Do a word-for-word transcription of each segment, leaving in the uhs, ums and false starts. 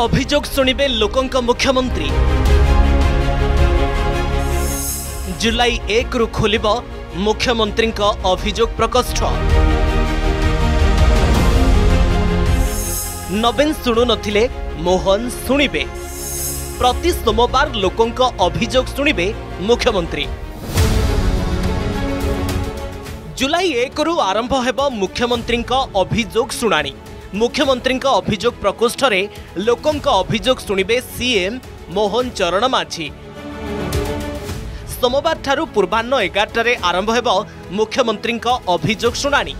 अभियोग शुणिबे लोकंक मुख्यमंत्री। जुलाई एक रु खोलिब मुख्यमंत्री अभियोग प्रकोष्ठ। नवीन शुणु नथिले मोहन शुणिबे। प्रति सोमवार लोकंक अभियोग शुणिबे मुख्यमंत्री। जुलाई एक रु आरंभ हेब मुख्यमंत्री अभियोग शुणाणी। मुख्यमंत्री अभियोग प्रकोष्ठ रे लोकंक अभियोग शुणिबे सीएम मोहन चरण माझी। सोमवार ठारू पूर्वाह्न एगारटा रे आरंभ हेब मुख्यमंत्री अभियोग शुणाणी।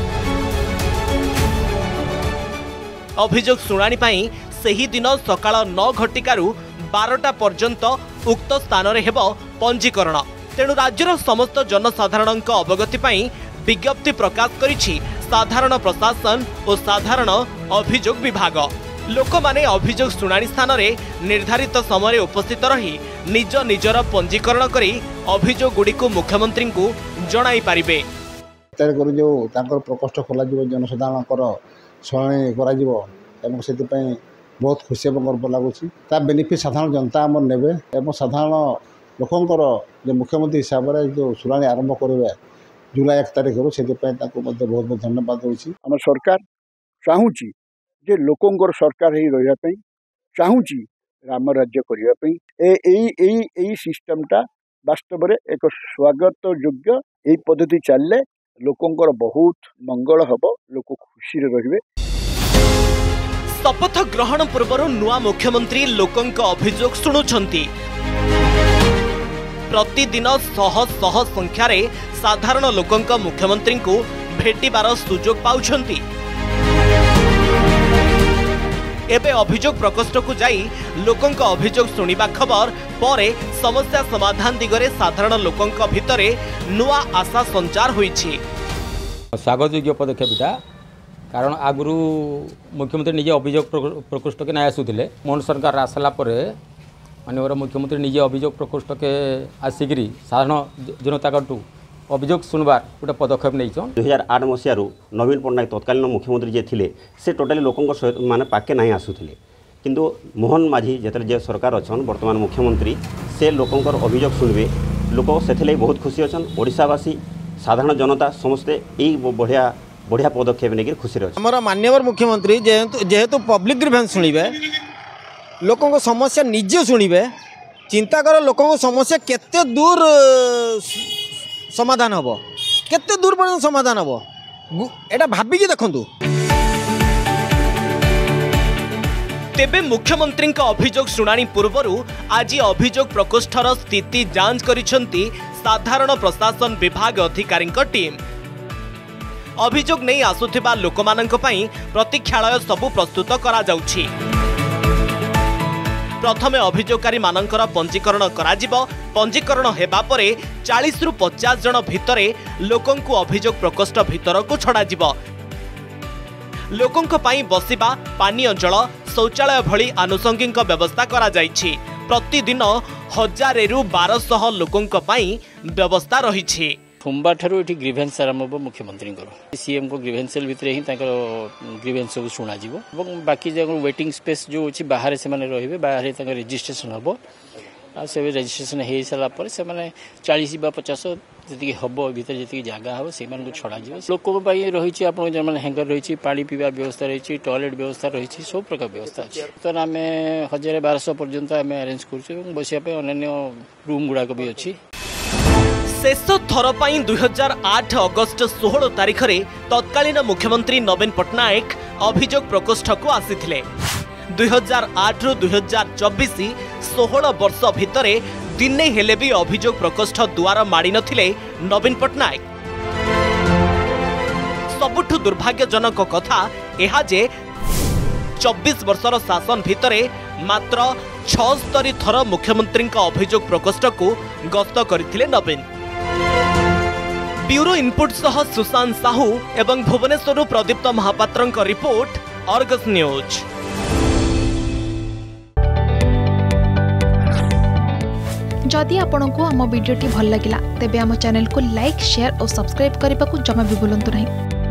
अभियोग शुणाणी पाई सेही दिन सकाळ नौ घटिकारु बारटा पर्यंत उक्त स्थान रे हेब पंजीकरण। तेणु राज्यर समस्त जनसाधारण अवगति पाई विज्ञप्ति प्रकाश करिछि साधारण प्रशासन और साधारण अभियोग विभाग। लोक माने अभियोग शुणाणी स्थान रे निर्धारित समय उपस्थित रही निज निजर पंजीकरण करी अभियोग गुडी को मुख्यमंत्री को जणाई पारिबे। जो तांकर प्रकोष्ठ खोला जिवो जनसाधारणकर शुणाणी करा जिवो एवं सेति पई बहुत खुशी और गर्व लगुच। बेनिफिट साधारण जनता आम ने साधारण लोकंर जो मुख्यमंत्री हिसाब से जो शुणाणी आरंभ करेंगे जुलाई एक तारीख रू से बहुत बहुत धन्यवाद दूसरी। आम सरकार चाहूँगी जे लोकंर सरकार ही रही चाहूँगी राम राज्य करने सिस्टमटा वास्तव में एक स्वागत योग्य। यही पद्धति चलले लोकंर बहुत मंगल हम, लोक खुशी रे। शपथ ग्रहण पूर्व नुआ मुख्यमंत्री लोकंक अभियोग शुणुछंती। प्रतिदिन शह शह संख्यार साधारण लोकंक मुख्यमंत्री को भेटिबार सुजोग पाउछंती। एबे अभियोग प्रकोष्ठ को जाई लोकंक अभियोग शुणिबा खबर परे समस्या समाधान दिगरे साधारण लोकंक भितरे नुआ आशा संचार होईछि। स्वागत योग्य पदक्षेपटा कारण आगु मुख्यमंत्री निजे अभियोग प्रकोष्ठ के ना आसुले मोहन सरकार आसला माननीय मुख्यमंत्री निजे अभियोग प्रकोष्ठ के आसिकी साधारण जनता कटू अभियोग शुणवार गोटे पदक्षेप नहीं। दुई हजार आठ मसीह नवीन पट्टनायक तत्कालीन मुख्यमंत्री जे थिले से टोटाली लोकों सहित माने पाके नहीं आसुले किंतु मोहन माझी जेतले जे सरकार अच्छन वर्तमान मुख्यमंत्री से लोकों अभियोग शुणवे लोक से बहुत खुशी अच्छन। ओडिशावासी साधारण जनता समस्ते यही बढ़िया बढ़िया पदक्षेप नहीं खुशी रही। हमारा माननीय मुख्यमंत्री जेहेतु जेहेतु पब्लिक ग्रीवेंस शुणिबे लोकों समस्या निजे शुणिबे चिंता कर लोकों समस्या केते दूर समाधान हम केते दूर पर्यंत समाधान हम एटा भाबिकी देखंतु। तेबे मुख्यमंत्री अभियोग शुणाणी पूर्वरु आज अभियोग प्रकोष्ठर स्थिति जांच करिसंती साधारण प्रशासन विभाग अधिकारी टीम। अभियोग नहीं आसुथिबा लोकमानंक पई प्रतीक्षालय सबु प्रस्तुत करा जाउछि। प्रथमे अभियोगकारी मानकर पंजीकरण कराजिब। पंजीकरण हेबा परे चालीस रु पचास जन भितरे लोकंकु अभियोग प्रकोष्ठ भितर को छड़ा जिब। लोकंक पई बसिबा पानीय जल शौचालय भली आनुषंगिक व्यवस्था करा जाइछि। प्रतिदिन हजार रु बारह सौ लोकंक पई व्यवस्था रहिछि। सोमवार ठारू ये ग्रीवेन्स आरंभ मुख्यमंत्री सीएम को ग्रीवेन्सल भितर ही ग्रीवेन्स सब शुणा बाकी वेटिंग स्पेस जो अच्छी बाहर से रे बाहर रजिस्ट्रेशन हम से रजिस्ट्रेशन हो सारापर से चालीस बा पचास जी हम भर जी जगह हम से छड़ा लोकों रही आप हैंगर रही पा पीवा व्यवस्था रही टॉयलेट व्यवस्था रही सब प्रकार व्यवस्था अच्छी। तो आम हजार बारश पर्यंत आम अरेंज कर बसापी अन्य रूम गुड़ाक भी अच्छी। शेष थर पाई दुई हजार आठ अगस्ट षोहल तारीख में तत्कालीन मुख्यमंत्री नवीन पट्टनायक अभियोग प्रकोष्ठ को आसीथिले। दुई हजार आठ रु दुई हजार चौबीस षोहल वर्ष भितर दिने हेले भी अभियोग प्रकोष्ठ द्वार माड़ी नथिले नवीन पट्टनायक। सबुठु दुर्भाग्यजनक कथा यह जे चौबीस वर्षर शासन भितर मात्र छस्तरी थर मुख्यमंत्री अभियोग प्रकोष्ठ को गस्त करथिले नवीन। ब्यूरो इनपुट सह सुशांत साहू एवं भुवनेश्वर प्रदीप्त महापात्र रिपोर्ट अर्गस न्यूज। जदि आपंक आम भिडी भल लगा तेब आम चैनल को लाइक शेयर और सब्सक्राइब करने को जमा भी भूलु नहीं।